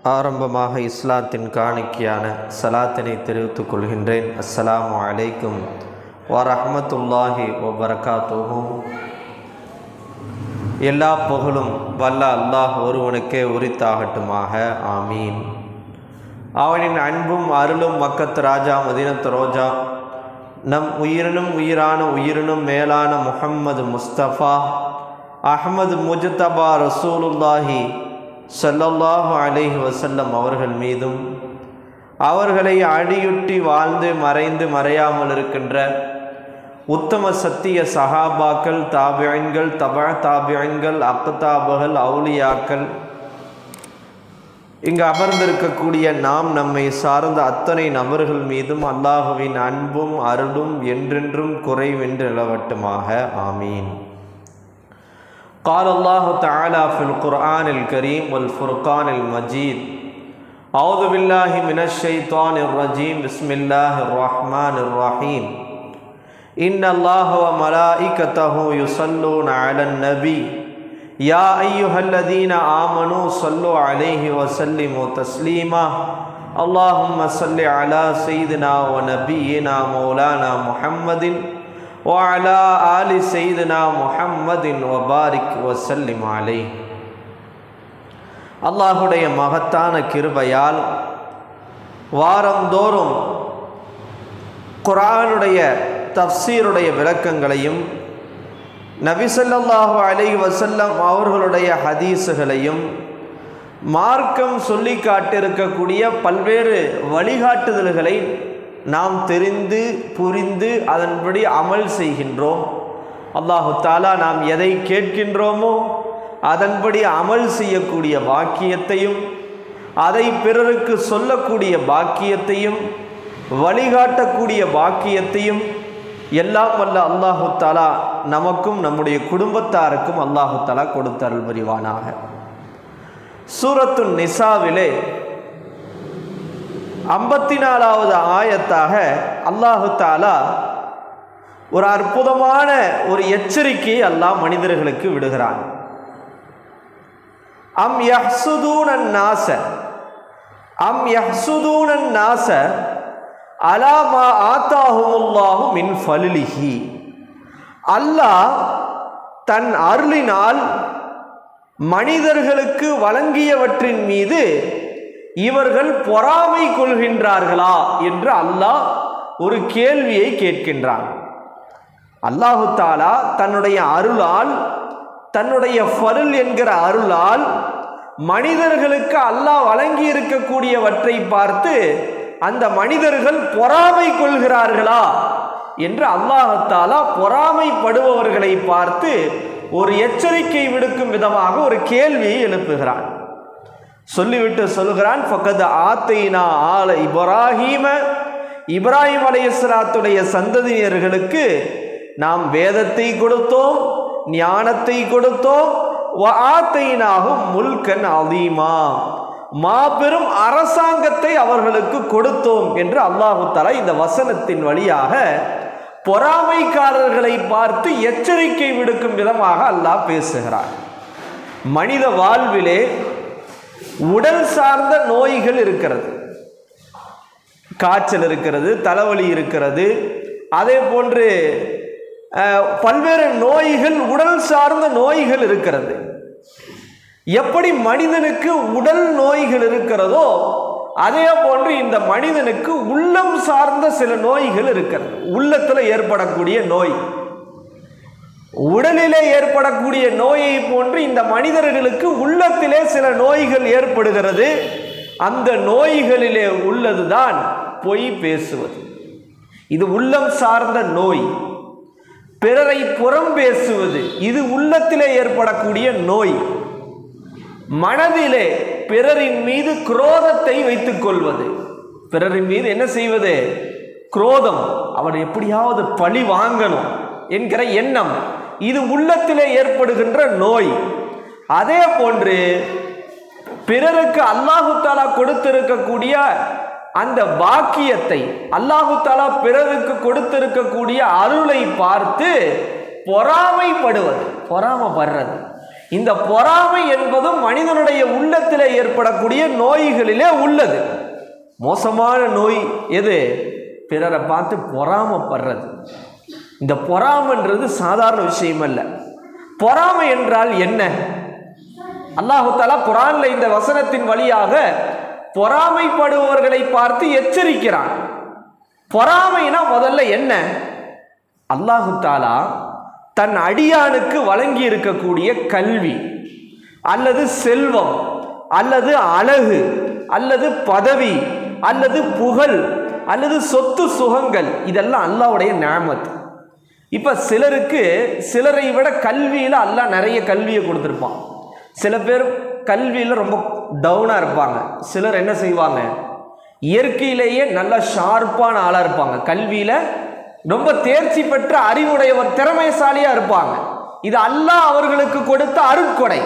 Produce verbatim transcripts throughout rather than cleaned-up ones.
ஆரம்பமாக இஸ்லாத்தின் காணிக்கையான சலாத்தினை தெரிவித்துக் கொள்கின்றேன். அஸ்ஸலாமு அலைக்கும் வரஹ்மத்துல்லாஹி வபரகாத்துஹு. எல்லா புகழும் வல்ல அல்லாஹ் ஒருவனுக்கே உரித்தாகட்டுமாக. ஆமீன். அவனின் அன்பும் அருளும் மக்கத்து ராஜா மதீனத்து ரோஜா நம் உயிரினும் உயிரான உயிரினும் மேலான முஹம்மது முஸ்தபா அஹ்மது முஜ்தபா ரசூலுல்லாஹி ஸல்லல்லாஹு அலைஹி வஸல்லம் அவர்கள் மீதும் அவர்களை அடியுட்டி வாழ்ந்து மறைந்து மறையாமல் இருக்கின்ற உத்தம சத்திய சஹாபாக்கள், தாபியன்கள், தபா தாபியன்கள், அக்தாபுகள், அவுலியாக்கள், இங்கு அமர்ந்திருக்கக்கூடிய நாம் நம்மை சார்ந்த அத்தனை நபர்கள் மீதும் அல்லாஹுவின் அன்பும் அருளும் என்றென்றும் குறைவென்று நிலவட்டுமாக. ஆமீன். قال الله تعالى في القرآن الكريم والفرقان المجيد أعوذ بالله من الشيطان الرجيم بسم الله الرحمن الرحيم إن الله وملائكته يصلون على النبي يا أيها الذين آمنوا صلوا عليه وسلموا تسليما اللهم صل على سيدنا ونبينا مولانا محمد وعلى آل سيدنا محمد وبارك وسلم عليه. அல்லாஹுடைய மகத்தான கிருபையால் வாரந்தோறும் குர்ஆனுடைய தஃப்சீருடைய விளக்கங்களையும் நபி ஸல்லல்லாஹு அலைஹி வஸல்லம் அவர்களுடைய ஹதீஸுகளையும் மார்க்கம் சொல்லி காட்டியிருக்கக்கூடிய பல்வேறு வழிகாட்டுதல்களை நாம் தெரிந்து புரிந்து அதன்படி அமல் செய்கின்றோம். அல்லாஹு தாலா நாம் எதை கேட்கின்றோமோ அதன்படி அமல் செய்யக்கூடிய பாக்கியத்தையும் அதை பிறருக்கு சொல்லக்கூடிய பாக்கியத்தையும் வழிகாட்டக்கூடிய பாக்கியத்தையும் எல்லாம் வல்ல அல்லாஹு தாலா நமக்கும் நம்முடைய குடும்பத்தாருக்கும் அல்லாஹு தாலா கொடுத்தருள் புரிவானாக. சூரத்து நிசாவிலே ஐம்பத்தி நாலாவது ஆயத்தாக அல்லாஹு தாலா ஒரு அற்புதமான ஒரு எச்சரிக்கையை அல்லாஹ் மனிதர்களுக்கு விடுகிறான். அம் யஹ்சுதூனன் நாஸ அம் யஹ்சுதூனன் நாஸ அலா மா ஆதாஹுமுல்லாஹு மின் ஃபலிஹி. அல்லாஹ் தன் அருளினால் மனிதர்களுக்கு வழங்கியவற்றின் மீது இவர்கள் பொறாமை கொள்கின்றார்களா என்று அல்லாஹ் ஒரு கேள்வியை கேட்கின்றான். அல்லாஹு தாலா தன்னுடைய அருளால், தன்னுடைய ஃபருள் என்கிற அருளால் மனிதர்களுக்கு அல்லாஹ் வழங்கி இருக்கக்கூடியவற்றை பார்த்து அந்த மனிதர்கள் பொறாமை கொள்கிறார்களா என்று அல்லாஹு தாலா பொறாமைப்படுபவர்களை பார்த்து ஒரு எச்சரிக்கை விடுக்கும் விதமாக ஒரு கேள்வியை எழுப்புகிறான். சொல்லிவிட்டு சொல்கிறான், ஃபக்கத் ஆத்தைனா ஆல இப்ராஹீம, இப்ராஹிம் அலைஹிஸ்ஸலாத்துடைய சந்ததியினர்களுக்கு நாம் வேதத்தை கொடுத்தோம், ஞானத்தை கொடுத்தோம், வ ஆத்தைனாஹும் முல்கன் அதீமா, மாபெரும் அரசாங்கத்தை அவர்களுக்கு கொடுத்தோம் என்று அல்லாஹு தஆலா இந்த வசனத்தின் வழியாக பொறாமைக்காரர்களை பார்த்து எச்சரிக்கை விடுக்கும் விதமாக அல்லாஹ் பேசுகிறார். மனித வாழ்விலே உடல் சார்ந்த நோய்கள் இருக்கிறது. காய்ச்சல் இருக்கிறது, தலைவலி இருக்கிறது, அதே போன்று பல்வேறு நோய்கள், உடல் சார்ந்த நோய்கள் இருக்கிறது. எப்படி மனிதனுக்கு உடல் நோய்கள் இருக்கிறதோ அதே போன்று இந்த மனிதனுக்கு உள்ளம் சார்ந்த சில நோய்கள் இருக்கிறது. உள்ளத்தில் ஏற்படக்கூடிய நோய், உடலிலே ஏற்படக்கூடிய நோயை போன்று இந்த மனிதர்களுக்கு உள்ளத்திலே சில நோய்கள் ஏற்படுகிறது. அந்த நோய்களிலே உள்ளதுதான் பொய் பேசுவது. இது உள்ளம் சார்ந்த நோய். பிறரை புறம் பேசுவது, இது உள்ளத்திலே ஏற்படக்கூடிய நோய். மனதிலே பிறரின் மீது குரோதத்தை வைத்துக் கொள்வது, பிறரின் மீது என்ன செய்வது? குரோதம், அவர் எப்படியாவது பழி வாங்கணும் என்கிற எண்ணம், இது உள்ளத்திலே ஏற்படுகின்ற நோய். அதே போன்று பிறருக்கு அல்லாஹு தாலா கொடுத்திருக்கக்கூடிய அந்த பாக்கியத்தை, அல்லாஹு தாலா பிறருக்கு கொடுத்திருக்கக்கூடிய அருளை பார்த்து பொறாமைப்படுவது, பொறாமைப்படுறது. இந்த பொறாமை என்பதும் மனிதனுடைய உள்ளத்திலே ஏற்படக்கூடிய நோய்களிலே உள்ளது. மோசமான நோய் எது? பிறரை பார்த்து பொறாமைப்படுறது. இந்த பொறாமைன்றது சாதாரண விஷயம் அல்ல. பொறாமை என்றால் என்ன? அல்லாஹு தஆலா குர்ஆன்ல இந்த வசனத்தின் வழியாக பொறாமைப்படுபவர்களை பார்த்து எச்சரிக்கிறான். பொறாமைனா முதல்ல என்ன? அல்லாஹு தஆலா தன் அடியானுக்கு வழங்கி இருக்கக்கூடிய கல்வி அல்லது செல்வம் அல்லது அழகு அல்லது பதவி அல்லது புகழ் அல்லது சொத்து சுகங்கள், இதெல்லாம் அல்லாஹ்வுடைய நிஅமத். இப்போ சிலருக்கு சிலரை விட கல்வியில் அல்லாஹ் நிறைய கல்வியை கொடுத்துருப்பான். சில பேர் கல்வியில் ரொம்ப டவுனாக இருப்பாங்க. சிலர் என்ன செய்வாங்க, இயற்கையிலேயே நல்ல ஷார்ப்பான ஆளாக இருப்பாங்க, கல்வியில் ரொம்ப தேர்ச்சி பெற்ற அறிவுடையவர் திறமைசாலியாக இருப்பாங்க. இது அல்லாஹ் அவர்களுக்கு கொடுத்த அருட்கொடை.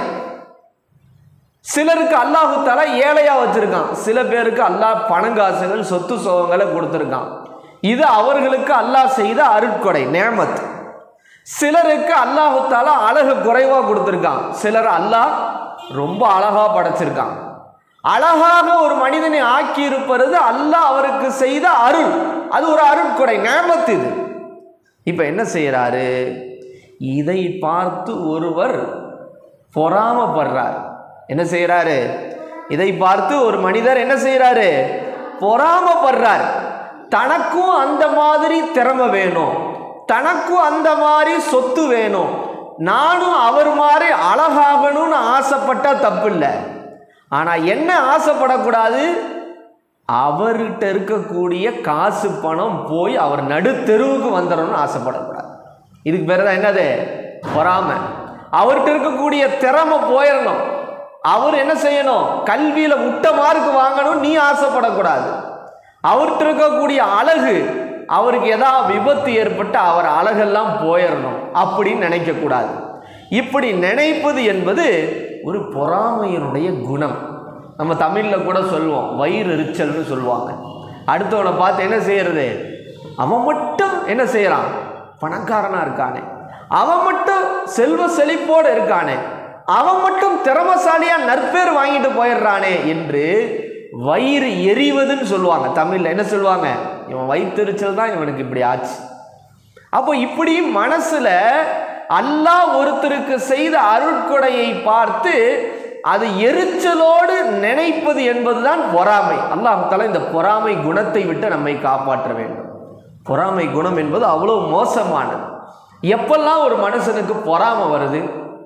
சிலருக்கு அல்லாஹு தஆலா ஏழையாக வச்சிருக்கான். சில பேருக்கு அல்லாஹ் பணங்காசுகள் சொத்து சோகங்களை கொடுத்துருக்கான். இது அவர்களுக்கு அல்லாஹ் செய்த அருட்கொடை, நிஅமத். சிலருக்கு அல்லாஹு தஆலா அழகு குறைவாக கொடுத்துருக்கான். சிலர் அல்லாஹ் ரொம்ப அழகாக படைச்சிருக்கான். அழகாக ஒரு மனிதனை ஆக்கி இருப்பது அல்லாஹ் அவருக்கு செய்த அருள். அது ஒரு அருட்கொடை, நிஅமத். இது இப்போ என்ன செய்யறாரு? இதை பார்த்து ஒருவர் பொறாமைப்படுறார். என்ன செய்யறாரு? இதை பார்த்து ஒரு மனிதர் என்ன செய்யறாரு? பொறாமைப்படுறார். தனக்கும் அந்த மாதிரி திறமை வேணும், தனக்கும் அந்த மாதிரி சொத்து வேணும், நானும் அவர் மாதிரி அழகாகணும்னு ஆசைப்பட்டா தப்பு இல்லை. ஆனால் என்ன ஆசைப்படக்கூடாது? அவர்கிட்ட இருக்கக்கூடிய காசு பணம் போய் அவர் நடு தெருவுக்கு வந்துடணும்னு ஆசைப்படக்கூடாது. இதுக்கு பேர் தான் என்னது? பொறாமை. அவர்கிட்ட இருக்கக்கூடிய திறமை போயிடணும். அவர் என்ன செய்யணும்? கல்வியில் முட்டை மார்க் வாங்கணும் நீ ஆசைப்படக்கூடாது. அவர்கிட்ட இருக்கக்கூடிய அழகு, அவருக்கு ஏதாவது விபத்து ஏற்பட்டு அவர் அழகெல்லாம் போயிடணும் அப்படின்னு நினைக்கக்கூடாது. இப்படி நினைப்பது என்பது ஒரு பொறாமையினுடைய குணம். நம்ம தமிழில் கூட சொல்லுவோம், வயிறு எரிச்சல்னு சொல்லுவாங்க. அடுத்தவனை பார்த்து என்ன செய்யறது? அவன் மட்டும் என்ன செய்யறான்? பணக்காரனாக இருக்கானே, அவன் மட்டும் செல்வ செழிப்போடு இருக்கானே, அவன் மட்டும் திறமசாலியாக நற்பேர் வாங்கிட்டு போயிடுறானே என்று வயிறு எரிவதுன்னு சொல்லுவாங்க. தமிழில் என்ன சொல்லுவாங்க? இவன் வயிற்றெரிச்சல் தான் இவனுக்கு இப்படி ஆச்சு. அப்போ இப்படி மனசுல அல்லாஹ் ஒருத்தருக்கு செய்த அருட்கொடையை பார்த்து அது எரிச்சலோடு நினைப்பது என்பதுதான் பொறாமை. அல்லாஹ் தஆலா இந்த பொறாமை குணத்தை விட்டு நம்மை காப்பாற்ற வேண்டும். பொறாமை குணம் என்பது அவ்வளவு மோசமானது. எப்பெல்லாம் ஒரு மனுஷனுக்கு பொறாமை வருது?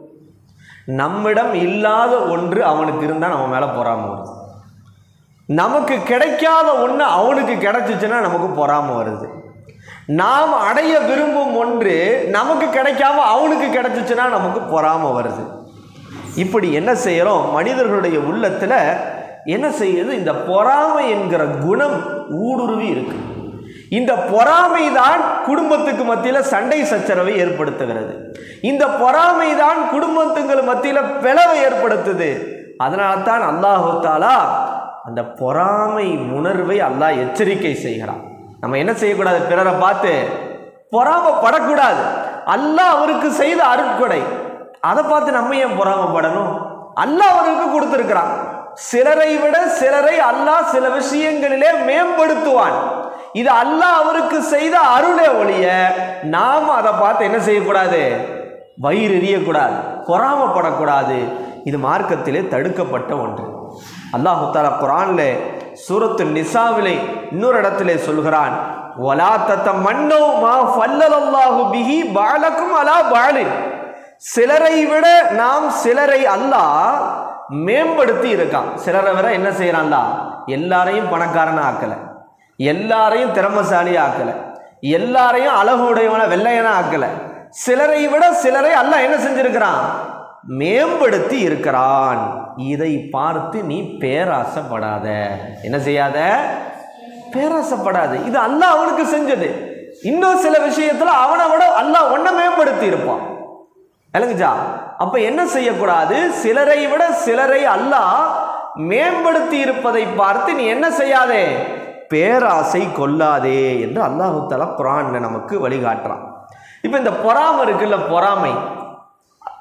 நம்மிடம் இல்லாத ஒன்று அவனுக்கு இருந்தால் நம்ம மேலே பொறாமை வருது. நமக்கு கிடைக்காத ஒன்று அவனுக்கு கிடைச்சிச்சுன்னா நமக்கு பொறாமை வருது. நாம் அடைய விரும்பும் ஒன்று நமக்கு கிடைக்காம அவனுக்கு கிடைச்சிச்சுன்னா நமக்கு பொறாமை வருது. இப்படி என்ன செய்கிறோம்? மனிதர்களுடைய உள்ளத்தில் என்ன செய்யுது? இந்த பொறாமை என்கிற குணம் ஊடுருவி இருக்கு. இந்த பொறாமை தான் குடும்பத்துக்கு மத்தியில் சண்டை சச்சரவை ஏற்படுத்துகிறது. இந்த பொறாமை தான் குடும்பத்துக்கு மத்தியில் பிளவை ஏற்படுத்துது. அதனால தான் அல்லாஹு தஆலா அந்த பொறாமை உணர்வை அல்லாஹ் எச்சரிக்கை செய்கிறான். நம்ம என்ன செய்யக்கூடாது? பிறரை பார்த்து பொறாமைப்படக்கூடாது. அல்லாஹ் அவருக்கு செய்த அருட்கொடை, அதை பார்த்து நம்ம ஏன் பொறாமைப்படணும்? அல்லாஹ் அவருக்கு கொடுத்திருக்கிறான். சிலரை விட சிலரை அல்லாஹ் சில விஷயங்களிலே மேம்படுத்துவான். இது அல்லாஹ் அவருக்கு செய்த அருளே ஒழிய நாம் அதை பார்த்து என்ன செய்யக்கூடாது? வயிறு எரியக்கூடாது, பொறாமைப்படக்கூடாது. இது மார்க்கத்திலே தடுக்கப்பட்ட ஒன்று. அல்லாஹு தஆலா குர்ஆன்ல சூரத்து நிசாவிலே இன்னொரு இடத்திலே சொல்கிறான், வலா தத்தமன்னௌ மா ஃபல்லல்லாஹு பிஹி பஅலக்கும் அலா பஅலின். சிலரை விட நாம் சிலரை அல்லாஹ் மேம்படுத்தி இருக்கான். சிலரை விட என்ன செய்யறான்டா? எல்லாரையும் பணக்காரனா ஆக்கல, எல்லாரையும் திறமசாலி ஆக்கல, எல்லாரையும் அழகுடையவன வெள்ளையனா ஆக்கல. சிலரை விட சிலரை அல்லாஹ் என்ன செஞ்சிருக்கிறான்? மேம்படுத்தி இருக்கிறான். இதை பார்த்து நீ பேராசைப்படாத. என்ன செய்யாத? பேராசைப்படாது. இது அல்லாஹ் அவனுக்கு செஞ்சது. இன்னும் சில விஷயத்துல அவனை விட அல்லாஹ் ஒன்ன மேம்படுத்தி இருப்பான். விளங்குச்சா? அப்ப என்ன செய்யக்கூடாது? சிலரை விட சிலரை அல்லாஹ் மேம்படுத்தி இருப்பதை பார்த்து நீ என்ன செய்யாதே? பேராசை கொள்ளாதே என்று அல்லாஹு தஆலா குர்ஆன்ல நமக்கு வழிகாட்டுறான். இப்ப இந்த பொறாமை இருக்குல்ல, பொறாமை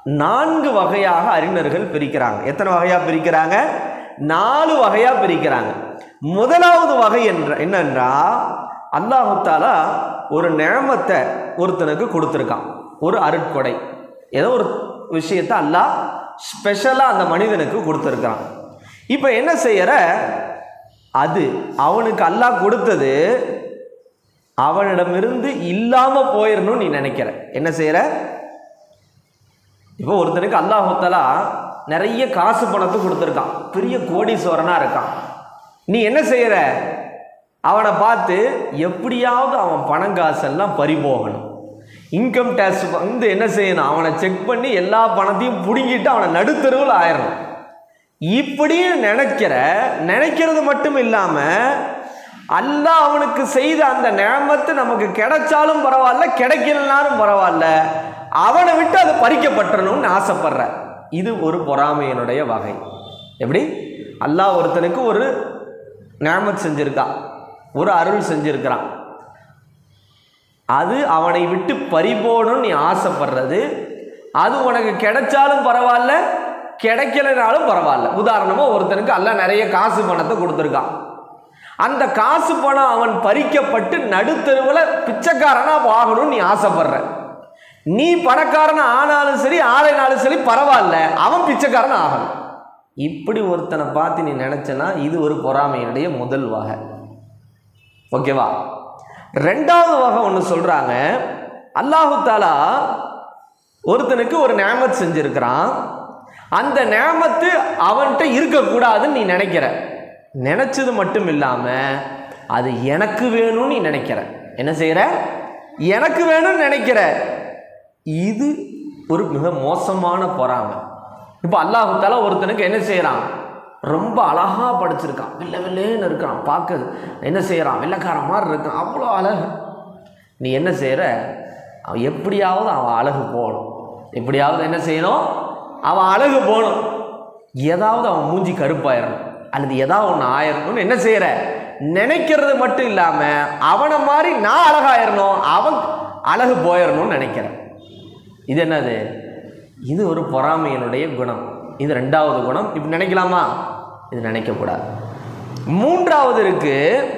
நான்கு வகையாக அறிஞர்கள் பிரிக்கிறாங்க. எத்தனை வகையாக பிரிக்கிறாங்க? நாலு வகையாக பிரிக்கிறாங்க. முதலாவது வகை என்ற என்னன்றா, அல்லாஹ் தஆலா ஒரு நிஅமத்தை ஒருத்தனுக்கு கொடுத்துருக்கான், ஒரு அருட்கொடை, ஏதோ ஒரு விஷயத்தை அல்லாஹ் ஸ்பெஷலாக அந்த மனிதனுக்கு கொடுத்துருக்கான். இப்போ என்ன செய்யற, அது அவனுக்கு அல்லாஹ் கொடுத்தது அவனிடமிருந்து இல்லாமல் போயிடணும்னு நீ நினைக்கிற. என்ன செய்யற, இப்போ ஒருத்தனுக்கு அல்லாஹ் தஆலா நிறைய காசு பணத்தை கொடுத்துருக்கான், பெரிய கோடீஸ்வரனாக இருக்கான். நீ என்ன செய்யற, அவனை பார்த்து எப்படியாவது அவன் பணம் காசெல்லாம் பறிபோகணும், இன்கம் டேக்ஸ் வந்து என்ன செய்யணும், அவனை செக் பண்ணி எல்லா பணத்தையும் பிடுங்கிட்டு அவனை நடுத்தருவில் ஆயிடணும். இப்படின்னு நினைக்கிற நினைக்கிறது மட்டும் இல்லாமல் அல்லாஹ் அவனுக்கு செய்த அந்த நிஅமத்து நமக்கு கிடைச்சாலும் பரவாயில்ல, கிடைக்கலனாலும் பரவாயில்ல, அவனை விட்டு அது பறிக்கப்பட்டணும்னு ஆசைப்படுற. இது ஒரு பொறாமையினுடைய வகை. எப்படி அல்லாஹ் ஒருத்தனுக்கு ஒரு நிஅமத் செஞ்சிருக்கான், ஒரு அருள் செஞ்சிருக்கிறான், அது அவனை விட்டு பறிபோகணும்னு நீ ஆசைப்படுறது. அது உனக்கு கிடைச்சாலும் பரவாயில்ல, கிடைக்கலனாலும் பரவாயில்ல. உதாரணமாக ஒருத்தனுக்கு அல்லாஹ் நிறைய காசு பணத்தை கொடுத்துருக்கான், அந்த காசு பணம் அவன் பறிக்கப்பட்டு நடுத்தருவில் பிச்சைக்காரனாக ஆகணும்னு நீ ஆசைப்படுற. நீ பணக்காரன் ஆனாலும் சரி ஆளைனாலும் சரி பரவாயில்ல, அவன் பிச்சைக்காரன் ஆகணும். இப்படி ஒருத்தனை பார்த்து நீ நினைச்சனா இது ஒரு பொறாமையினுடைய முதல் வகை. ஓகேவா? ரெண்டாவது வகை ஒன்று சொல்றாங்க, அல்லாஹ் தஆலா ஒருத்தனுக்கு ஒரு நிஅமத் செஞ்சிருக்கிறான், அந்த நிஅமத்து அவன்கிட்ட இருக்கக்கூடாதுன்னு நீ நினைக்கிற. நினைச்சது மட்டும் இல்லாமல் அது எனக்கு வேணும்னு நீ நினைக்கிற. என்ன செய்யற, எனக்கு வேணும்னு நினைக்கிற. இது ஒரு மிக மோசமான பொறாமை. இப்போ அல்லாஹ் தஆலா ஒருத்தனுக்கு என்ன செய்யறான், ரொம்ப அழகா படிச்சிருக்கான், வெள்ளை வெள்ளேன்னு இருக்கான், பார்க்க என்ன செய்யறான், வெள்ளைக்காரன் மாதிரி இருக்கான், அவ்வளோ அழகு. நீ என்ன செய்யற, அவன் எப்படியாவது அவன் அழகு போகணும், எப்படியாவது என்ன செய்யணும், அவன் அழகு போகணும், ஏதாவது அவன் மூஞ்சி கருப்பாயிரணும் அல்லது ஏதாவது ஒன்று ஆயிரணும்னு என்ன செய்யற, நினைக்கிறது மட்டும் இல்லாமல் அவனை மாதிரி நான் அழகாயிரணும், அவன் அழகு போயிடணும்னு நினைக்கிறேன். இது என்னது, இது ஒரு பொறாமையினுடைய குணம். இது ரெண்டாவது குணம். இப்படி நினைக்கலாமா? இது நினைக்கக்கூடாது. மூன்றாவது இருக்கு,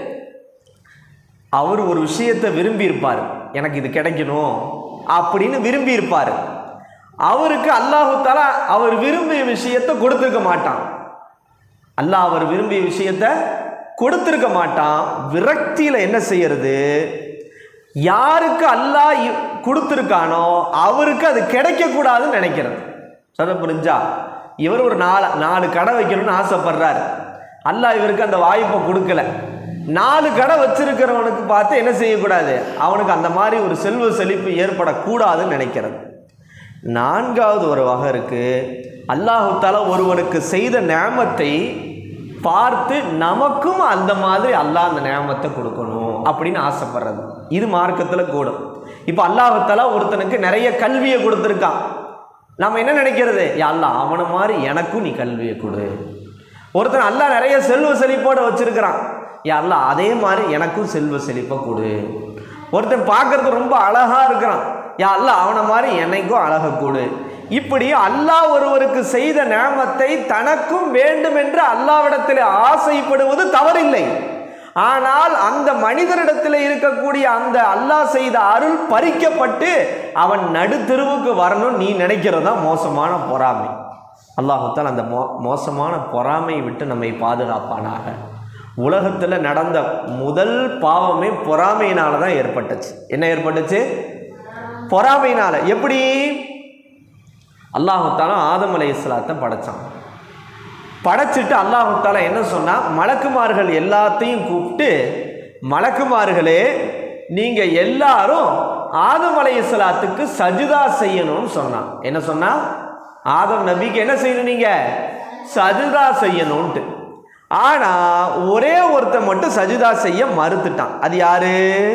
அவர் ஒரு விஷயத்தை விரும்பி இருப்பார், எனக்கு இது கிடைக்கணும் அப்படின்னு விரும்பி இருப்பார். அவருக்கு அல்லாஹ் தஆலா அவர் விரும்பிய விஷயத்தை கொடுத்துருக்க மாட்டான். அல்லாஹ் அவர் விரும்பிய விஷயத்தை கொடுத்துருக்க மாட்டான். விரக்தியில் என்ன செய்யறது, யாருக்கு அல்லாஹ் கொடுத்துருக்கானோ அவருக்கு அது கிடைக்கக்கூடாதுன்னு நினைக்கிறது. சொல்ல புரிஞ்சா? இவர் ஒரு நாலு நாலு கடை வைக்கணும்னு ஆசைப்படுறாரு, அல்லாஹ் இவருக்கு அந்த வாய்ப்பை கொடுக்கல. நாலு கடை வச்சிருக்கிறவனுக்கு பார்த்து என்ன செய்யக்கூடாது, அவனுக்கு அந்த மாதிரி ஒரு செல்வ செழிப்பு ஏற்படக்கூடாதுன்னு நினைக்கிறது. நான்காவது ஒரு வகை இருக்கு, அல்லாஹ் தஆலா ஒருவனுக்கு செய்த நிஅமத்தை பார்த்து நமக்கும் அந்த மாதிரி அல்லாஹ் அந்த நிஅமத்தை கொடுக்கணும் அப்படின்னு ஆசைப்படுறது. இது மார்க்கத்தில் கூடும். இப்போ அல்லாஹ் தஆலா ஒருத்தனுக்கு நிறைய கல்வியை கொடுத்துருக்கான், நம்ம என்ன நினைக்கிறது, யா அல்லாஹ் அவனை மாதிரி எனக்கும் நீ கல்வியை கொடு. ஒருத்தன் அல்லாஹ் நிறைய செல்வ செழிப்போடு வச்சிருக்கிறான், யா அல்லாஹ் அதே மாதிரி எனக்கும் செல்வ செழிப்பை கொடு. ஒருத்தன் பார்க்கறது ரொம்ப அழகா இருக்கிறான், யா அல்லாஹ் அவனை மாதிரி எனக்கும் அழகை கொடு. இப்படி அல்லாஹ் ஒருவருக்கு செய்த நிஅமத்தை தனக்கும் வேண்டும் என்று அல்லாஹ்விடத்தில் ஆசைப்படுவது தவறில்லை. ஆனால் அந்த மனிதனிடத்தில் இருக்கக்கூடிய அந்த அல்லாஹ் செய்த அருள் பறிக்கப்பட்டு அவன் நடுத்தெருவுக்கு வரணும் நீ நினைக்கிறது தான் மோசமான பொறாமை. அல்லாஹ் தஆலா அந்த மோ மோசமான பொறாமையை விட்டு நம்மை பாதுகாப்பானாக. உலகத்தில் நடந்த முதல் பாவமே பொறாமையினால தான் ஏற்பட்டுச்சு. என்ன ஏற்பட்டுச்சு? பொறாமையினால. எப்படி? அல்லாஹ் தஆலா ஆதம் அலைஹிஸ்ஸலாத்தை படைச்சான். படைச்சிட்டு அல்லாஹ் தஆலா என்ன சொன்னா, மலக்குமார்கள் எல்லாத்தையும் கூப்பிட்டு, மலக்குமார்களே நீங்க எல்லாரும் ஆதம் அலைஹிஸ்ஸலாத்துக்கு சஜிதா செய்யணும்னு சொன்னான். என்ன சொன்னா? ஆதம் நபிக்கு என்ன செய்யணும், நீங்க சஜிதா செய்யணும்ட்டு. ஆனா ஒரே ஒருத்தன் மட்டும் சஜிதா செய்ய மறுத்துட்டான். அது யாரு?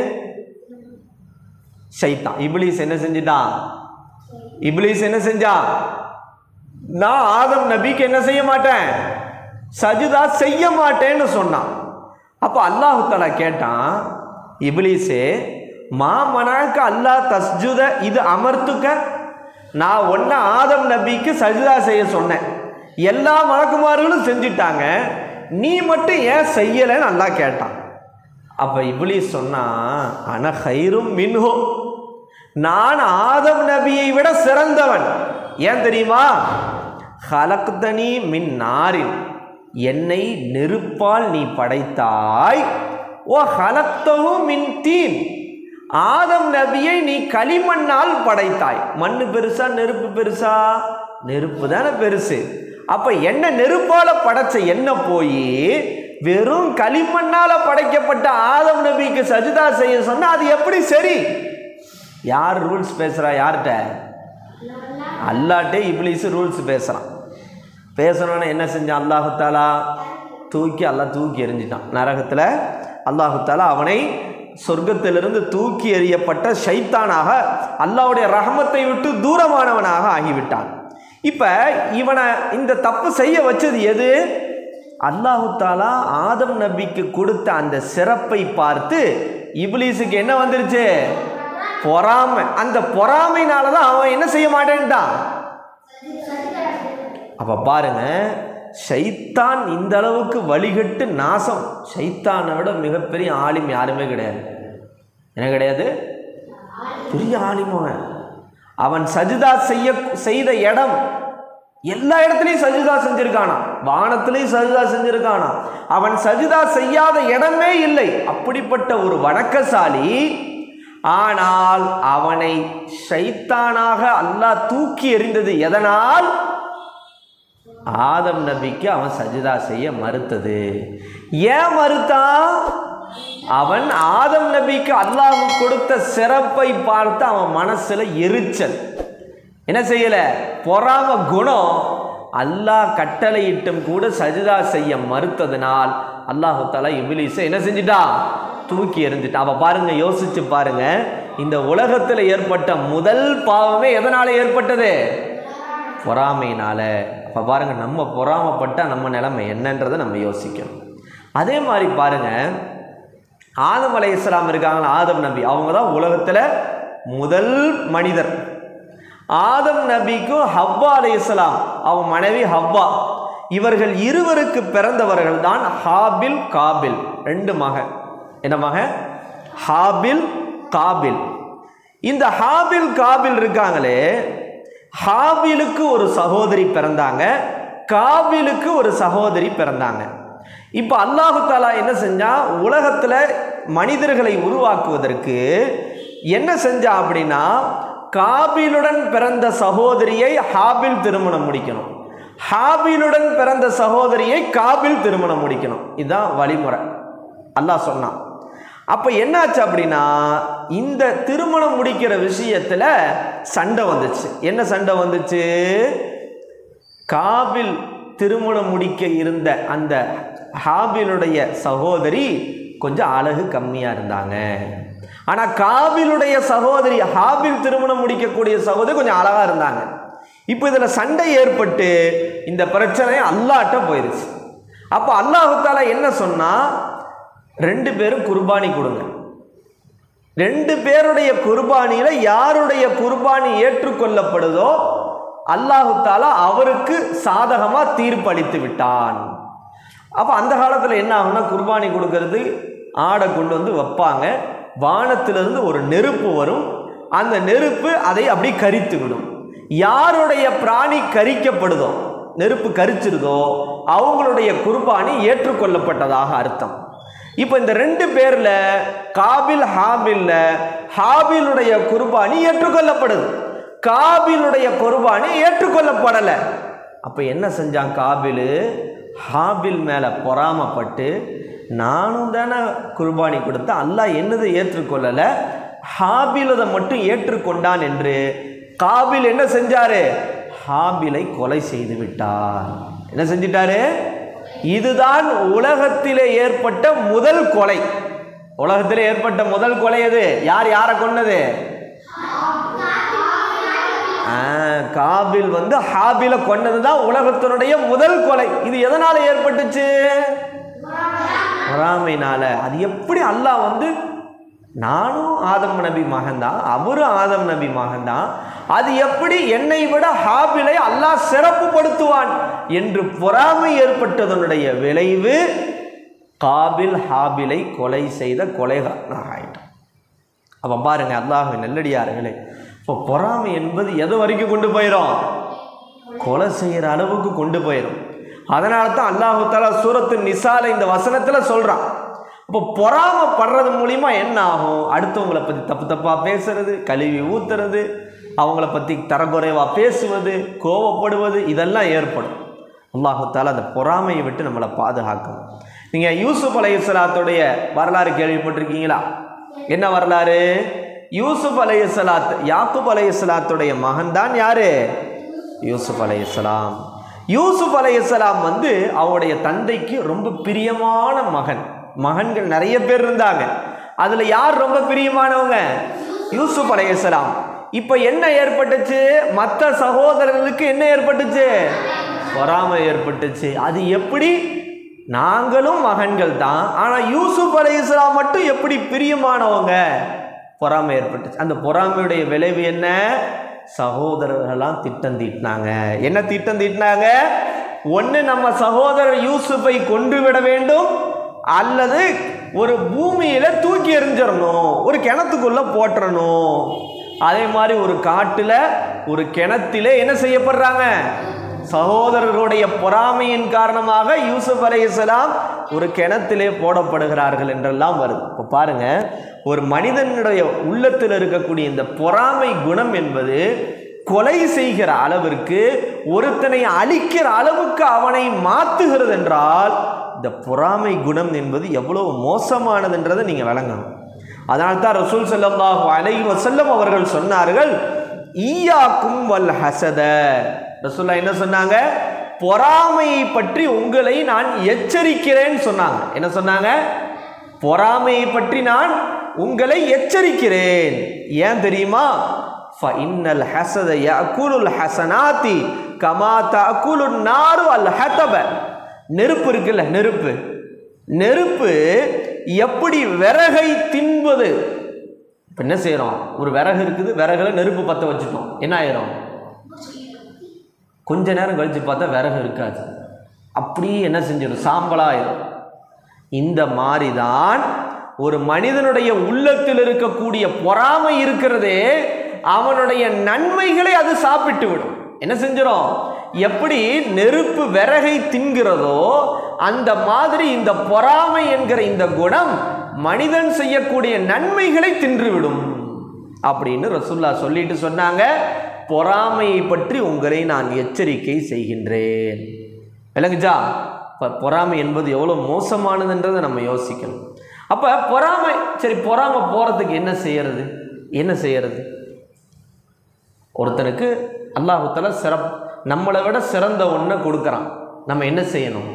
ஷைத்தான். இப்லீஸ் என்ன செஞ்சிட்டான்? இப்லீஸ் என்ன செஞ்சான்? நான் ஆதம் நபிக்கு என்ன செய்ய மாட்டேன், சஜிதா செய்ய மாட்டேன்னு சொன்னான். அப்போ அல்லாஹ் தஆலா கேட்டான், இப்லீஸே மா மனாக்க அல்லாஹ் தஸ்ஜுத இது அமர்த்துக்க, நான் ஒன்று ஆதம் நபிக்கு சஜ்தா செய்ய சொன்னேன், எல்லா மலக்குமார்களும் செஞ்சிட்டாங்க, நீ மட்டும் ஏன் செய்யலைன்னு அல்லாஹ் கேட்டான். அப்போ இப்லீஸ் சொன்னா, அன ஹைரும் மின்ஹு, நான் ஆதம் நபியை விட சிறந்தவன். ஏன் தெரியுமா? ஹலக்தனி மின் நாரின், என்னை நெருப்பால் நீ படைத்தாய், ஓ ஹலக்தஹு மின் தீன், ஆதம் நபியை நீ களிமண்ணால் படைத்தாய். மண்ணு பெருசா நெருப்பு பெருசா? நெருப்பு தானே பெருசு. அப்ப என்ன நெருப்பால படைச்ச என்ன போய் வெறும் களிமண்ணால படைக்கப்பட்ட ஆதம் நபிக்கு சஜ்தா செய்ய சொன்னா அது எப்படி சரி? யார் ரூல்ஸ் பேசுறா? யார்கிட்ட? அல்லாஹ்ட்டே இப்லீஸ் ரூல்ஸ் பேசுறான். பேசணும்னு என்ன செஞ்சான்? அல்லாஹு தாலா தூக்கி அல்லாஹ் தூக்கி எறிஞ்சிட்டான் நரகத்தில். அல்லாஹு தாலா அவனை சொர்க்கத்திலிருந்து தூக்கி எறியப்பட்ட ஷைத்தானாக, அல்லாஹ்வுடைய ரஹமத்தை விட்டு தூரமானவனாக ஆகிவிட்டான். இப்போ இவனை இந்த தப்பு செய்ய வச்சது எது? அல்லாஹு தாலா ஆதம் நபிக்கு கொடுத்த அந்த சிறப்பை பார்த்து இப்லீஸுக்கு என்ன வந்துருச்சு? பொறாமை. அந்த பொறாமைனால தான் அவன் என்ன செய்ய மாட்டேன்ட்டான். அப்போ பாருங்க, ஷைத்தான் இந்த அளவுக்கு வழிகட்டு நாசம். ஷைத்தானை விட மிகப்பெரிய ஆலிம் யாருமே கிடையாது. என்ன கிடையாது? பெரிய ஆலிம் அவன். அவன் சஜிதா செய்ய செய்த இடம் எல்லா இடத்துலையும் சஜிதா செஞ்சிருக்கானா, வானத்திலையும் சஜிதா செஞ்சிருக்கானா. அவன் சஜிதா செய்யாத இடமே இல்லை. அப்படிப்பட்ட ஒரு வணக்கசாலி. ஆனால் அவனை ஷைத்தானாக அல்லாஹ் தூக்கி எறிந்தது எதனால்? ஆதம் நபிக்கு அவன் சஜிதா செய்ய மறுத்தது. ஏன் மறுத்தான்? அவன் ஆதம் நபிக்கு அல்லாஹ் கொடுத்த சிறப்பை பார்த்து அவன் மனசுல எரிச்சல். என்ன செய்யல? பொறாம குணம். அல்லாஹ் கட்டளையிட்டும் கூட சஜிதா செய்ய மறுத்ததனால் அல்லாஹு தஆலா இப்லீஸை என்ன செஞ்சிட்டான்? தூக்கி எறிஞ்சிட்டான். அப்ப பாருங்க, யோசிச்சு பாருங்க, இந்த உலகத்தில் ஏற்பட்ட முதல் பாவமே எதனால ஏற்பட்டது? பொறாமையினால. அப்ப பாருங்க, நம்ம பொறாமப்பட்ட நம்ம நிலைமை என்னன்றதை நம்ம யோசிக்கணும். அதே மாதிரி பாருங்க, ஆதம் அலைஹிஸ்ஸலாம் இருக்காங்களா, ஆதம் நபி, அவங்க தான் உலகத்தில் முதல் மனிதர். ஆதம் நபிக்கும் ஹவ்வா அலைஹிஸ்ஸலாம் அவங்க மனைவி ஹவ்வா, இவர்கள் இருவருக்கு பிறந்தவர்கள் தான் ஹாபில் காபில். ரெண்டு மகன். என்ன மகன்? ஹாபில் காபில். இந்த ஹாபில் காபில் இருக்காங்களே, ஹாபிலுக்கு ஒரு சகோதரி பிறந்தாங்க, காபிலுக்கு ஒரு சகோதரி பிறந்தாங்க. இப்போ அல்லாஹு தாலா என்ன செஞ்சா, உலகத்தில் மனிதர்களை உருவாக்குவதற்கு என்ன செஞ்சா அப்படின்னா, காபிலுடன் பிறந்த சகோதரியை ஹாபில் திருமணம் முடிக்கணும், ஹாபிலுடன் பிறந்த சகோதரியை காபில் திருமணம் முடிக்கணும். இதுதான் வழிமுறை அல்லாஹ் சொன்னான். அப்போ என்னாச்சு அப்படின்னா, இந்த திருமணம் முடிக்கிற விஷயத்தில் சண்டை வந்துச்சு. என்ன சண்டை வந்துச்சு? காபில் திருமணம் முடிக்க இருந்த அந்த ஹாபிலுடைய சகோதரி கொஞ்சம் அழகு கம்மியாக இருந்தாங்க. ஆனால் காபிலுடைய சகோதரி, ஹாபில் திருமணம் முடிக்கக்கூடிய சகோதரி கொஞ்சம் அழகாக இருந்தாங்க. இப்போ இதில் சண்டை ஏற்பட்டு இந்த பிரச்சனை அல்லாஹ்ட்ட போயிடுச்சு. அப்போ அல்லாஹ் தஆலா என்ன சொன்னா, ரெண்டு பேரும் குர்பானி கொடுங்க. ரெண்டு பேருடைய குர்பானியில யாருடைய குர்பானி ஏற்றுக்கொள்ளப்படுதோ அல்லாஹ் தஆலா அவருக்கு சாதகமா தீர்ப்பளித்து விட்டான். அப்போ அந்த காலத்தில் என்ன ஆகும்னா, குர்பானி கொடுக்கறது ஆடை கொண்டு வந்து வைப்பாங்க, வானத்திலிருந்து ஒரு நெருப்பு வரும், அந்த நெருப்பு அதை அப்படி கரித்து விடும். யாருடைய பிராணி கரிக்கப்படுதோ, நெருப்பு கரிச்சிருதோ, அவங்களுடைய குர்பானி ஏற்றுக்கொள்ளப்பட்டதாக அர்த்தம். இப்போ இந்த ரெண்டு பேர்ல காபில் ஹாபில்ல ஹாபிலுடைய குர்பானி ஏற்றுக்கொள்ளப்படுது, காபிலுடைய குர்பானி ஏற்றுக்கொள்ளப்படலை. அப்போ என்ன செஞ்சான் காபில்? ஹாபில் மேலே பொறாமப்பட்டு, நானும் தானே குர்பானி கொடுத்தேன், அல்லாஹ் என்னது ஏற்றுக்கொள்ளலை, ஹாபிலதை மட்டும் ஏற்றுக்கொண்டான் என்று காபில் என்ன செஞ்சாரு? ஹாபிலை கொலை செய்து விட்டார். என்ன செஞ்சிட்டாரு? இதுதான் உலகத்திலே ஏற்பட்ட முதல் கொலை. உலகத்திலே ஏற்பட்ட முதல் கொலை எது? யார் யாரை கொன்னது? காபில் வந்து ஹாபில கொன்னது தான் உலகத்தினுடைய முதல் கொலை. இது எதனால ஏற்பட்டுச்சு? பொறாமையினால. அது எப்படி அல்லாஹ் வந்து நானும் ஆதம் நபி மகன்தான், அவரும் ஆதம் நபி மகன்தான், அது எப்படி என்னை விட ஹாபிலை அல்லாஹ் சிறப்புப்படுத்துவான் என்று பொறாமை ஏற்பட்டதனுடைய விளைவு காபில் ஹாபிலை கொலை செய்த கொலைகாரனாக ஆயிட்டான். அப்போ பாருங்க அல்லாஹ்வின் நல்லடியார்களே, இப்போ பொறாமை என்பது எது வரைக்கும் கொண்டு போயிடும்? கொலை செய்கிற அளவுக்கு கொண்டு போயிடும். அதனால தான் அல்லாஹு தஆலா சூரத்து நிசால இந்த வசனத்தில் சொல்கிறான். அப்போ பொறாமப்படுறது மூலிமா என்ன ஆகும்? அடுத்தவங்களை பற்றி தப்பு தப்பாக பேசுறது, கழுவி ஊத்துறது, அவங்கள பற்றி தரக்குறைவாக பேசுவது, கோபப்படுவது, இதெல்லாம் ஏற்படும். அல்லாஹு தஆலா அந்த பொறாமையை விட்டு நம்மளை பாதுகாக்கணும். நீங்கள் யூசுப் அலைஹிஸ்ஸலாத்துடைய வரலாறு கேள்விப்பட்டிருக்கீங்களா? என்ன வரலாறு? யூசுப் அலைஹிஸ்ஸலாத் யாக்கூப் அலைஹிஸ்ஸலாத்துடைய மகன் தான் யாரு? யூசுப் அலைஹிஸ்ஸலாம். யூசுப் அலைஹிஸ்ஸலாம் வந்து அவருடைய தந்தைக்கு ரொம்ப பிரியமான மகன். மகன்கள் நிறைய பேர் இருந்தாங்க, அதில் யார் ரொம்ப பிரியமானவங்க? யூசுப் அலைஹிஸ்ஸலாம். இப்போ என்ன ஏற்பட்டுச்சு? மற்ற சகோதரர்களுக்கு என்ன ஏற்பட்டுச்சு? பொறாமை ஏற்பட்டுச்சு. அது எப்படி? நாங்களும் மகன்கள் தான், ஆனால் யூசுப் அலைஹிஸ்ஸலாம் மட்டும் எப்படி பிரியமானவங்க? பொறாமை ஏற்பட்டுச்சு. அந்த பொறாமையுடைய விளைவு என்ன? சகோதரர்களெல்லாம் திட்டம் தீட்டினாங்க. என்ன திட்டம் தீட்டினாங்க? ஒன்று, நம்ம சகோதரர் யூசுஃபை கொண்டு விட வேண்டும், அல்லது ஒரு பூமியில தூக்கி எறிஞ்சிடணும், ஒரு கிணத்துக்குள்ள போட்டுறணும். அதே மாதிரி ஒரு காட்டுல ஒரு கிணத்திலே என்ன செய்யப்படுறாங்க? சகோதரர்களுடைய பொறாமையின் காரணமாக யூசுப் அலைஹிஸ்ஸலாம் ஒரு கிணத்திலே போடப்படுகிறார்கள் என்றெல்லாம் வருது. இப்போ பாருங்க, ஒரு மனிதனுடைய உள்ளத்தில் இருக்கக்கூடிய இந்த பொறாமை குணம் என்பது கொலை செய்கிற அளவிற்கு, ஒருத்தனை அழிக்கிற அளவுக்கு அவனை மாற்றுகிறது என்றால், இந்த பொறாமை குணம் என்பது எவ்வளவு மோசமானதுன்றதை நீங்கள் விளங்கணும். அதனால தான் ரசூல் ஸல்லல்லாஹு அலைஹி வஸல்லம் அவர்கள் சொன்னார்கள், ஈயாக்கும் வல் ஹஸத. ரசூலுல்லாஹ் என்ன சொன்னாங்க? பொறாமையை பற்றி உங்களை நான் எச்சரிக்கிறேன்னு சொன்னாங்க. என்ன சொன்னாங்க? பொறாமையை பற்றி நான் உங்களை எச்சரிக்கிறேன். ஏன் தெரியுமா? ஃபஇன்னல் ஹஸத யஅகுலுல் ஹஸனாத்தி கமா தஅகுலுன் நாரு அல் ஹதப. நெருப்பு இருக்குல்ல, நெருப்பு நெருப்பு எப்படி விறகை தின்பது? இப்போ என்ன செய்கிறோம்? ஒரு விறகு இருக்குது, விறகுல நெருப்பு பற்ற வச்சுட்டோம், என்ன ஆயிரும்? கொஞ்ச நேரம் கழித்து பார்த்தா விறகு இருக்காது, அப்படியே என்ன செஞ்சிடும்? சாம்பலாயிரும். இந்த மாதிரி தான் ஒரு மனிதனுடைய உள்ளத்தில் இருக்கக்கூடிய பொறாமை இருக்கிறதே, அவனுடைய நன்மைகளை அது சாப்பிட்டு விடும். என்ன செஞ்சிடும்? எப்படி நெருப்பு விறகை தின்கிறதோ அந்த மாதிரி இந்த பொறாமை என்கிற இந்த குணம் மனிதன் செய்யக்கூடிய நன்மைகளை தின்றுவிடும் அப்படின்னு ரசூலுல்லாஹ் சொல்லிட்டு சொன்னாங்க, பொறாமையை பற்றி உங்களை நான் எச்சரிக்கை செய்கின்றேன். விளங்குச்சா? இப்போ பொறாமை என்பது எவ்வளோ மோசமானதுன்றதை நம்ம யோசிக்கணும். அப்போ பொறாமை, சரி பொறாமை போகிறதுக்கு என்ன செய்யறது? என்ன செய்யறது? ஒருத்தனுக்கு அல்லாஹ் தஆலா சிறப்பு, நம்மளை விட சிறந்த ஒன்றை கொடுக்குறான், நம்ம என்ன செய்யணும்?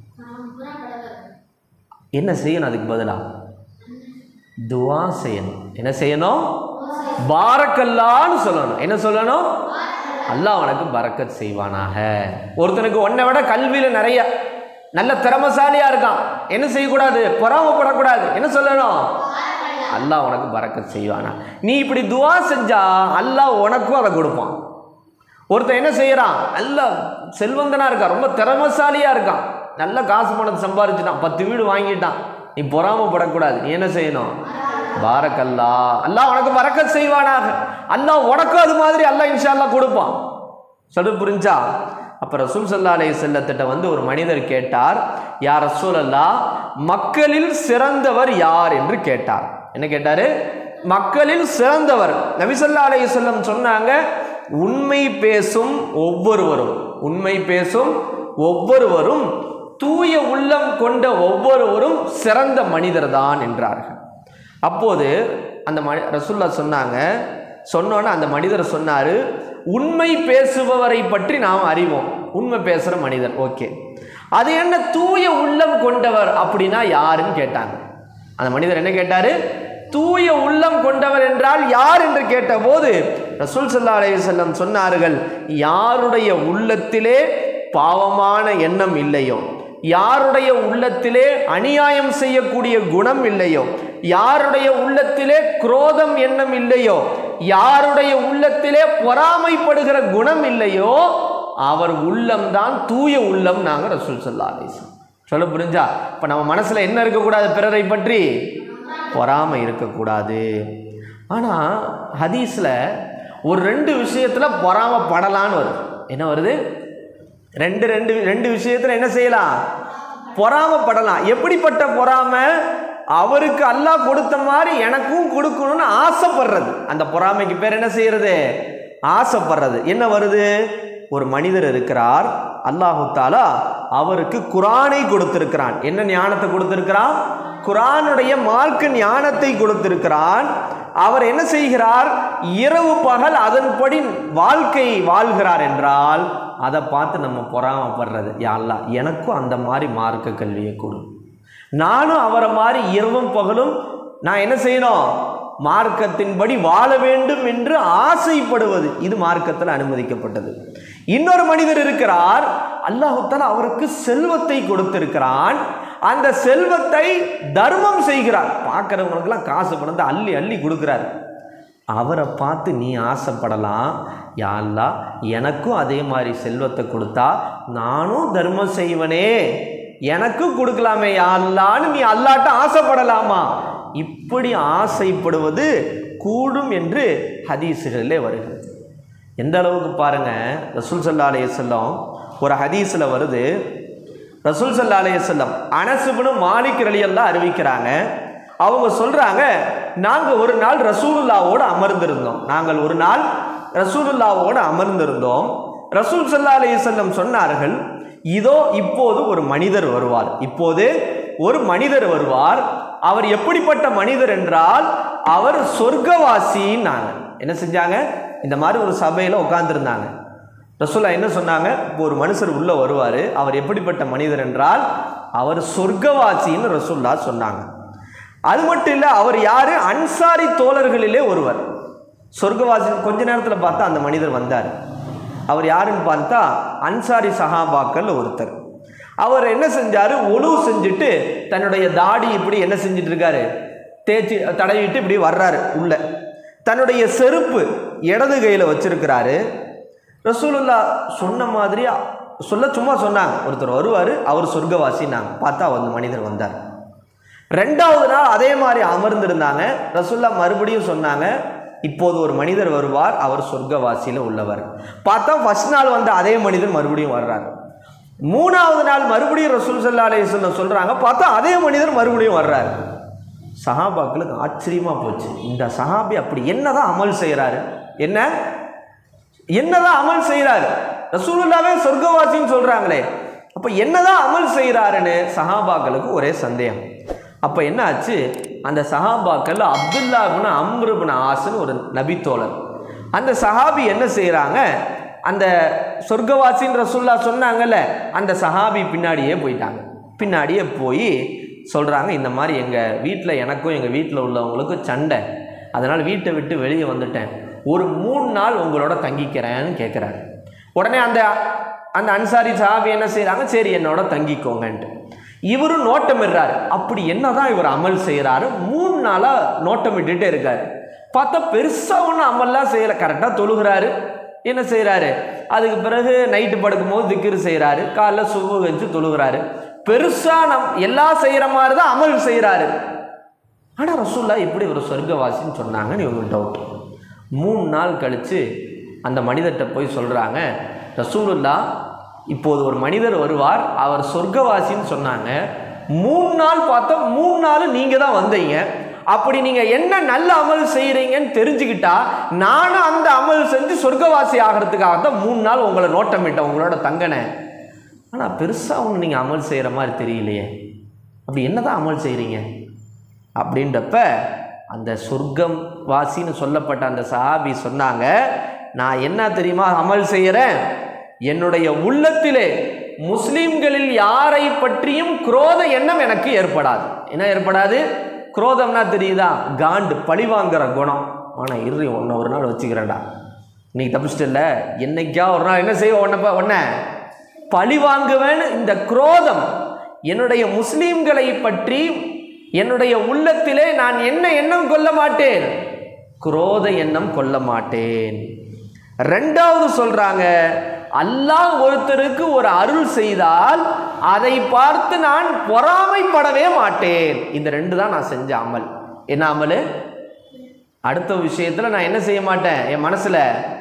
என்ன செய்யணும்? அதுக்கு பதிலாக துவா செய்யணும். என்ன செய்யணும்? பாரக்கல்லான்னு சொல்லணும். என்ன சொல்லணும்? அல்லாஹ் உனக்கு பரக்கத் செய்வானாக. ஒருத்தனுக்கு ஒன்றை விட கல்வியில் நிறைய நல்ல திறமசாலியா இருக்கான், என்ன செய்யக்கூடாது? பொறாமப்படக்கூடாது. என்ன சொல்லணும்? அல்லாஹ் உனக்கு பரக்கத் செய்வானா. நீ இப்படி துவா செஞ்சா அல்லாஹ் உனக்கும் அதை கொடுப்பான். ஒருத்தன் என்ன செய்யறான்? நல்ல செல்வந்தனா இருக்கான், ரொம்ப திறமசாலியா இருக்கான், நல்ல காசு பணத்தை சம்பாதிச்சுட்டான், பத்து வீடு வாங்கிட்டான், நீ பொறாமப்படக்கூடாது. நீ என்ன செய்யணும்? பாரக்கல்லா, அல்லாஹ் உனக்கு பரக்கத் செய்வானாக. அல்லாஹ் உனக்கும் அது மாதிரி அல்லாஹ் இன்ஷா அல்லாஹ் கொடுப்பான். சொல்லு, புரிஞ்சா? அப்போ ரசூல் ஸல்லல்லாஹு அலைஹி வஸல்லம் வந்து ஒரு மனிதர் கேட்டார், யா ரசூலல்லாஹ், மக்களில் சிறந்தவர் யார் என்று கேட்டார். என்ன கேட்டாரு? மக்களில் சிறந்தவர். நபி ஸல்லல்லாஹு அலைஹி வஸல்லம் சொன்னாங்க, உண்மை பேசும் ஒவ்வொருவரும், உண்மை பேசும் ஒவ்வொருவரும், தூய உள்ளம் கொண்ட ஒவ்வொருவரும் சிறந்த மனிதர் தான் என்றார்கள். அப்போது அந்த மனி ரசூலுல்லாஹ் சொன்னாங்க, சொன்னோன்னே அந்த மனிதர் சொன்னார், உண்மை பேசுபவரை பற்றி நாம் அறிவோம், உண்மை பேசுகிற மனிதர், ஓகே, அது என்ன தூய உள்ளம் கொண்டவர் அப்படின்னா யாருன்னு கேட்டாங்க. அந்த மனிதர் என்ன கேட்டார்? தூய உள்ளம் கொண்டவர் என்றால் யார் என்று கேட்டபோது ரசூல் ஸல்லல்லாஹு அலைஹி வஸல்லம் சொன்னார்கள், யாருடைய உள்ளத்திலே பாவமான எண்ணம் இல்லையோ, யாருடைய உள்ளத்திலே அநியாயம் செய்யக்கூடிய குணம் இல்லையோ, யாருடைய உள்ளத்திலே குரோதம் எண்ணம் இல்லையோ, யாருடைய உள்ளத்திலே பொறாமைப்படுகிற குணம் இல்லையோ, அவர் உள்ளம்தான் தூய உள்ளம். நாங்க ரசூல் ஸல்லல்லாஹு அலைஹி வஸல்லம் சொல்ல புரிஞ்சா? இப்ப நம்ம மனசுல என்ன இருக்கக்கூடாது? பிறரை பற்றி பொறாமை இருக்கக்கூடாது. ஆனா ஹதீஸ்ல ஒரு ரெண்டு விஷயத்துல பொறாமைப்படலான்னு வருது. என்ன வருது? ரெண்டு ரெண்டு ரெண்டு விஷயத்துல என்ன செய்யலாம்? பொறாமைப்படலாம். எப்படிப்பட்ட பொறாமை? அவருக்கு அல்லாஹ் கொடுத்த மாதிரி எனக்கும் கொடுக்கணும்னு ஆசைப்படுறது. அந்த பொறாமைக்கு பேர் என்ன செய்யறது? ஆசைப்படுறது. என்ன வருது? ஒரு மனிதர் இருக்கிறார், அல்லாஹு தாலா அவருக்கு குர்ஆனை கொடுத்திருக்கிறான். என்ன ஞானத்தை கொடுத்திருக்கிறான்? குர்ஆனுடைய மார்க்க ஞானத்தை கொடுத்திருக்கிறான். அவர் என்ன செய்கிறார்? இரவு பகல் அதன்படி வாழ்க்கை வாழ்கிறார் என்றால் அதை பார்த்து நம்ம பொறாமைப்படுறது. யா அல்லாஹ் எனக்கும் அந்த மாதிரி மார்க்க கல்வியை கொடு, நானும் அவரை மாதிரி இரவும் பகலும் நான் என்ன செய்யணும்? மார்க்கத்தின்படி வாழ வேண்டும் என்று ஆசைப்படுவது. இது மார்க்கத்தில் அனுமதிக்கப்பட்டது. இன்னொரு மனிதர் இருக்கிறார், அல்லாஹ் தஆலா அவருக்கு செல்வத்தை கொடுத்திருக்கிறான். அந்த செல்வத்தை தர்மம் செய்கிறார். பார்க்கிறவங்களுக்கெல்லாம் காசு பணத்தை அள்ளி அள்ளி கொடுக்கிறார். அவரை பார்த்து நீ ஆசைப்படலாம், யா அல்லாஹ் எனக்கும் அதே மாதிரி செல்வத்தை கொடுத்தா நானும் தர்மம் செய்வனே, எனக்கும் கொடுக்கலாமே யா அல்லாஹ்னு நீ அல்லாஹ்ட்ட ஆசைப்படலாமா? இப்படி ஆசைப்படுவது கூடும் என்று ஹதீஸுகளிலே வருகிறது. எந்த அளவுக்கு பாருங்க, ரசூல் ஸல்லல்லாஹு அலைஹி வஸல்லம் ஒரு ஹதீஸ்ல வருது. ரசூல் ஸல்லல்லாஹு அலைஹி வஸல்லம் அனஸ் இப்னு மாலிக் ரலியல்லாஹு அறிவிக்கிறாங்க. அவங்க சொல்றாங்க, நாங்கள் ஒரு நாள் ரசூலுல்லாவோடு அமர்ந்திருந்தோம். நாங்கள் ஒரு நாள் ரசூலுல்லாவோடு அமர்ந்திருந்தோம். ரசூல் ஸல்லல்லாஹு அலைஹி வஸல்லம் சொன்னார்கள், இதோ இப்போது ஒரு மனிதர் வருவார். இப்போது ஒரு மனிதர் வருவார். அவர் எப்படிப்பட்ட மனிதர் என்றால் அவர் சொர்க்கவாசின்னாங்க. என்ன செஞ்சாங்க? இந்த மாதிரி ஒரு சபையில் உட்கார்ந்துருந்தாங்க. ரசூலா என்ன சொன்னாங்க? இப்போ ஒரு மனுஷர் உள்ள வருவார், அவர் எப்படிப்பட்ட மனிதர் என்றால் அவர் சொர்க்கவாசின்னு ரசூல்லா சொன்னாங்க. அது மட்டும் இல்லை, அவர் யாரு? அன்சாரி தோழர்களிலே ஒருவர். சொர்க்கவாசி கொஞ்ச நேரத்தில் பார்த்தா அந்த மனிதர் வந்தார். அவர் யாருன்னு பார்த்தா அன்சாரி சஹாபாக்கள் ஒருத்தர். அவர் என்ன செஞ்சாரு? ஒழு செஞ்சுட்டு தன்னுடைய தாடி இப்படி என்ன செஞ்சுட்டு இருக்காரு? தேய்ச்சி தடவிட்டு இப்படி வர்றாரு உள்ள. தன்னுடைய செருப்பு இடது கையில் வச்சிருக்கிறாரு. ரசூலுல்லா சொன்ன மாதிரி சொல்ல சும்மா சொன்னாங்க, ஒருத்தர் வருவார், அவர் சொர்க்கவாசின்னாங்க. பார்த்தா அந்த மனிதர் வந்தார். ரெண்டாவது நாள் அதே மாதிரி அமர்ந்திருந்தாங்க. ரசூலுல்லா மறுபடியும் சொன்னாங்க, இப்போது ஒரு மனிதர் வருவார், அவர் சொர்க்கவாசியில் உள்ளவர். பார்த்தா ஃபர்ஸ்ட் நாள் வந்த அதே மனிதர் மறுபடியும் வர்றாரு. மூணாவது நாள் மறுபடியும் ரசூல் ஸல்லல்லாஹு அலைஹி வஸல்லம் சொல்றாங்க, பார்த்தா அதே மனிதர் மறுபடியும் வர்றாரு. சஹாபாக்களுக்கு ஆச்சரியமா போச்சு. இந்த சஹாபி அப்படி என்னதான் அமல் செய்யறாரு? என்ன என்னதான் அமல் செய்யறாரு? ரசூலுல்லாவே சொர்க்கவாசின்னு சொல்றாங்களே, அப்ப என்னதான் அமல் செய்யறாருன்னு சஹாபாக்களுக்கு ஒரே சந்தேகம். அப்ப என்ன ஆச்சு? அந்த சஹாபாக்கள் அப்துல்லா இப்னு அம்ர் இப்னு ஆஸ்னு ஒரு நபி தோழர். அந்த சஹாபி என்ன செய்யறாங்க? அந்த சொர்க்கவாசின் ரசூல்லா சொன்னாங்கல்ல, அந்த சஹாபி பின்னாடியே போயிட்டாங்க. பின்னாடியே போய் சொல்கிறாங்க, இந்த மாதிரி எங்கள் வீட்டில் எனக்கும் எங்கள் வீட்டில் உள்ளவங்களுக்கும் சண்டை, அதனால் வீட்டை விட்டு வெளியே வந்துட்டேன், ஒரு மூணு நாள் உங்களோட தங்கிக்கிறேன்னு கேட்குறாரு. உடனே அந்த அந்த அன்சாரி சஹாபி என்ன செய்கிறாங்க? சரி என்னோட தங்கிக்கோங்கன்ட்டு. இவரும் நோட்டமிடுறாரு. அப்படி என்னதான் இவர் அமல் செய்கிறாரு? மூணு நாளாக நோட்டமிட்டுட்டே இருக்காரு. பார்த்தா பெருசாக ஒன்றும் அமல்லாம் செய்யலை. கரெக்டாக தொழுகிறாரு, என்ன செய்கிறாரு? அதுக்கு பிறகு நைட்டு படுக்கும்போது திக்ரு செய்கிறாரு, காலைல சுபு வச்சு தொழுகிறாரு. பெருசாக நம் எல்லாம் செய்கிற மாதிரி தான் அமல் செய்கிறாரு. ஆனால் ரசூல்லா எப்படி ஒரு சொர்க்கவாசின்னு சொன்னாங்கன்னு இவங்க டவுட். மூணு நாள் கழித்து அந்த மனிதர்கிட்ட போய் சொல்கிறாங்க, ரசூலுல்லா இப்போது ஒரு மனிதர் வருவார், அவர் சொர்க்கவாசின்னு சொன்னாங்க. மூணு நாள் பார்த்தா மூணு நாள் நீங்கள் தான் வந்தீங்க. அப்படி நீங்கள் என்ன நல்ல அமல் செய்கிறீங்கன்னு தெரிஞ்சுக்கிட்டா நானும் அந்த அமல் செஞ்சு சொர்க்கவாசி ஆகிறதுக்காக தான் மூணு நாள் உங்களை நோட்டமிட்டேன், உங்களோட தங்கினேன். ஆனால் பெருசாக ஒன்று நீங்கள் அமல் செய்கிற மாதிரி தெரியலையே, அப்படி என்ன தான் அமல் செய்கிறீங்க அப்படின்றப்ப அந்த சொர்க்கம் வாசின்னு சொல்லப்பட்ட அந்த சஹாபி சொன்னாங்க, நான் என்ன தெரியுமா அமல் செய்கிறேன்? என்னுடைய உள்ளத்திலே முஸ்லிம்களில் யாரை பற்றியும் குரோத எண்ணம் எனக்கு ஏற்படாது. என்ன ஏற்படாது? குரோதம்னா தெரியுதா? காண்டு, பழிவாங்கிற குணம். ஆனால் இரு ஒன்றை ஒரு நாள் வச்சுக்கிறேன்டா, இன்னைக்கு தப்பிச்சிட்டு இல்லை, என்னைக்கா ஒரு நாள் என்ன செய்வோம்? ஒன்றை ஒன்ன பழி வாங்குவேன்னு இந்த குரோதம், என்னுடைய முஸ்லீம்களை பற்றி என்னுடைய உள்ளத்திலே நான் என்ன எண்ணம் கொள்ள மாட்டேன், குரோத எண்ணம் கொள்ள மாட்டேன். ரெண்டாவது சொல்றாங்க, அல்லாஹ் ஒருத்தருக்கு ஒரு அருள் செய்தால் அதை பார்த்து நான் பொறாமைப்படவே மாட்டேன். இந்த ரெண்டு தான் நான் செஞ்ச அமல். என்ன அமல்? அடுத்த விஷயத்துல நான் என்ன செய்ய மாட்டேன், என் மனசுல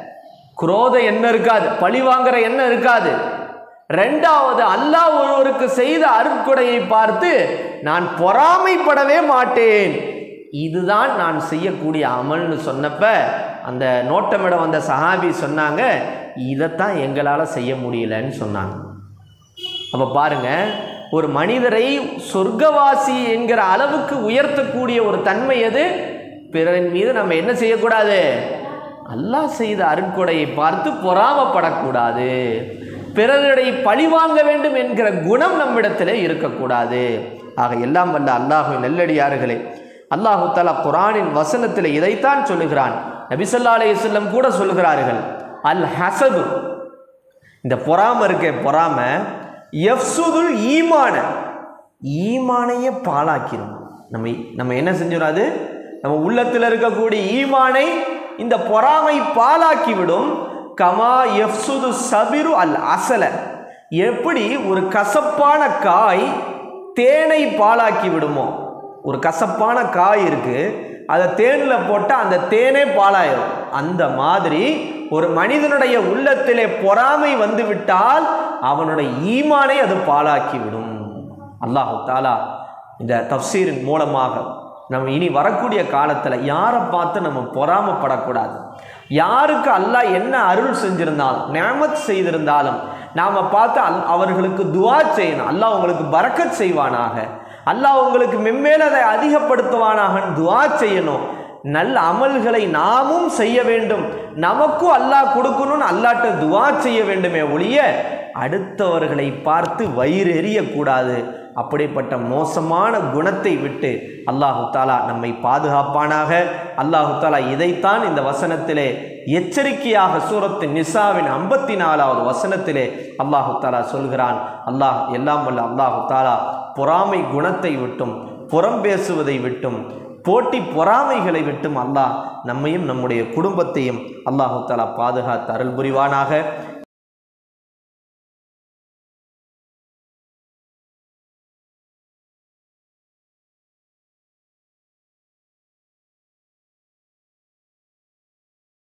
குரோத எண்ணம் இருக்காது, பழி வாங்குற எண்ணம் இருக்காது. ரெண்டாவது, அல்லாஹ் ஒருவருக்கு செய்த அருட்கொடையை பார்த்து நான் பொறாமைப்படவே மாட்டேன். இதுதான் நான் செய்யக்கூடிய அமல்னு சொன்னப்ப அந்த நோட்டமிட வந்த சஹாபி சொன்னாங்க, இதைத்தான் எங்களால் செய்ய முடியலன்னு சொன்னாங்க. அப்போ பாருங்க, ஒரு மனிதரை சொர்க்கவாசி என்கிற அளவுக்கு உயர்த்தக்கூடிய ஒரு தன்மை எது? பிறரின் மீது நம்ம என்ன செய்யக்கூடாது, அல்லாஹ் செய்த அருட்கொடையை பார்த்து பொறாமப்படக்கூடாது, பிறரை பழிவாங்க வேண்டும் என்கிற குணம் நம்மிடத்திலே இருக்கக்கூடாது. ஆக எல்லாம் வல்ல அல்லாஹ்வின் நல்லடியார்களே, அல்லாஹு தஆலா குர்ஆனின் வசனத்தில் இதைத்தான் சொல்லுகிறான். நபி ஸல்லல்லாஹு அலைஹி வஸல்லம் கூட சொல்கிறார்கள், அல் ஹஸது, இந்த பொறாமை இருக்கே, பொறாமை யஃப்சுதுல் ஈமான, ஈமானையே பாழாக்கிடும். நம்ம நம்ம என்ன செஞ்சிடாது, நம்ம உள்ளத்தில் இருக்கக்கூடிய ஈமானை இந்த பொறாமை பாழாக்கிவிடும். கமா யஃப்சுது சபிரு அல் அசல, எப்படி ஒரு கசப்பான காய் தேனை பாழாக்கி விடுமோ, ஒரு கசப்பான காய் இருக்கு, அதை தேனில் போட்டால் அந்த தேனே பாழாயிரும். அந்த மாதிரி ஒரு மனிதனுடைய உள்ளத்திலே பொறாமை வந்து விட்டால் அவனுடைய ஈமானை அது பாழாக்கிவிடும். அல்லாஹு தஆலா இந்த தஃப்சீரின் மூலமாக நம்ம இனி வரக்கூடிய காலத்தில் யாரை பார்த்து நம்ம பொறாமப்படக்கூடாது. யாருக்கு அல்லாஹ் என்ன அருள் செஞ்சிருந்தாலும், நிஅமத் செய்திருந்தாலும் நாம் பார்த்து அல் அவர்களுக்கு துஆ செய்யணும். அல்லாஹ் உங்களுக்கு பரக்கத் செய்வானாக, அல்லாஹ் உங்களுக்கு மென்மேல் அதை அதிகப்படுத்துவானாக துஆ செய்யணும். நல்ல அமல்களை நாமும் செய்ய வேண்டும், நமக்கும் அல்லாஹ் கொடுக்கணும்னு அல்லாஹ்ட்ட துஆ செய்ய வேண்டுமே ஒழிய அடுத்தவர்களை பார்த்து வயிறு எறியக்கூடாது. அப்படிப்பட்ட மோசமான குணத்தை விட்டு அல்லாஹு தஆலா நம்மை பாதுகாப்பானாக. அல்லாஹு தஆலா இதைத்தான் இந்த வசனத்திலே எச்சரிக்கையாக சூரத்து நிசாவின் ஐம்பத்தி நாலாவது வசனத்திலே அல்லாஹு தஆலா சொல்கிறான். அல்லாஹ் எல்லாம் வல்ல அல்லாஹு தஆலா பொறாமை குணத்தை விட்டும், புறம் பேசுவதை விட்டும், போட்டி பொறாமைகளை விட்டும் அல்லாஹ் நம்மையும் நம்முடைய குடும்பத்தையும் அல்லாஹு தஆலா பாதுகாத்து அருள் புரிவானாக.